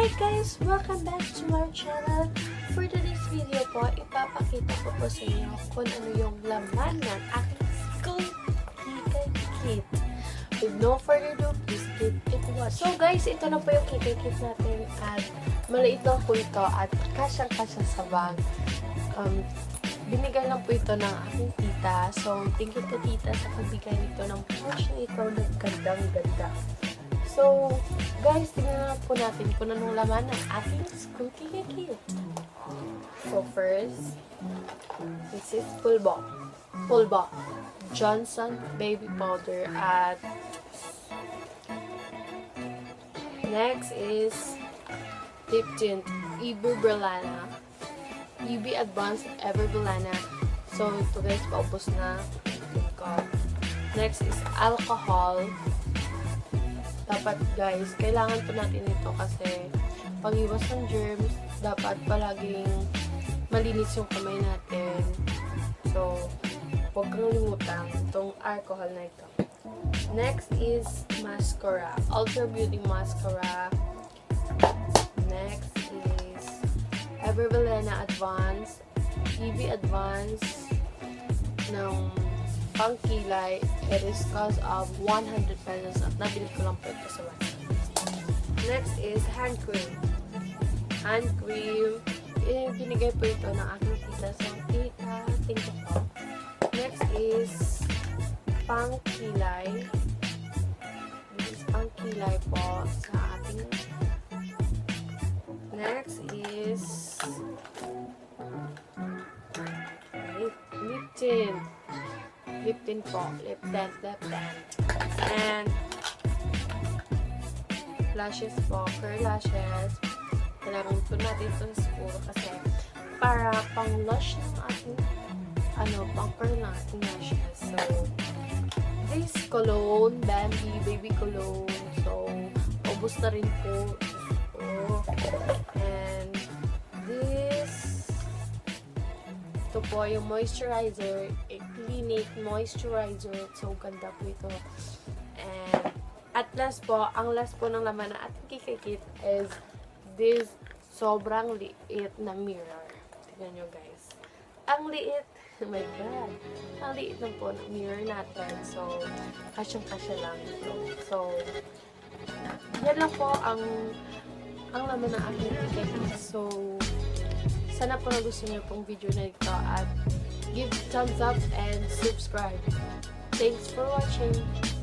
Hi guys! Welcome back to our channel. For today's video po, ipapakita ko po sa inyo kung ano yung laman ng aking school kikay kit. With no further ado, please keep it watch. So guys, ito na po yung kikay kit natin at maliit lang po ito at kasyang-kasya sa bag. Binigay lang po ito ng aking tita. So, thank you po tita sa pagbigay nito ng pouch na ito. Nagkandang-ganda. So, guys, tingnan na po natin kung anong laman ng ating school kikay kit. So, first, this is pulbo. Johnson baby powder at next is lip tint, UB Advanced Everbelana. So, ito guys, paubos na. Next is alcohol. Dapat guys, kailangan po natin ito kasi pang-iwas ng germs, dapat palaging malinis yung kamay natin. So, huwag kang limutan itong alcohol na ito. Next is mascara. Ultra Beauty Mascara. Next is Everbelana Advanced, EV Advanced ng pangkilay. It is cost of 100 pesos at nabili ko lang po ito sa website. Next is hand cream. Hand cream. Binigay po ito ng aking tita. So, tita, thank you po. Next is pangkilay. This is pangkilay po sa ating. Next is lip tint. Lip tint po. Lip tint. And lashes po. Curl lashes. Kailangan po natin ito sa school kasi para pang-lush ng ating pang-curl ng ating lashes. So, this cologne, Bambi Baby Cologne. So, ubos na rin po. And this, ito po yung moisturizer, Clinique moisturizer. So, ganda po ito. And at last po, ang last po ng laman na ating kikay kit is this sobrang liit na mirror. Tignan nyo guys. Ang liit. Oh my God. Ang liit lang po ng mirror natin. So, kasyang-kasya lang ito. So, yan lang po ang laman ng aking kikay kit. So, sana po na gusto niyo pong video na ito at give thumbs up and subscribe. Thanks for watching.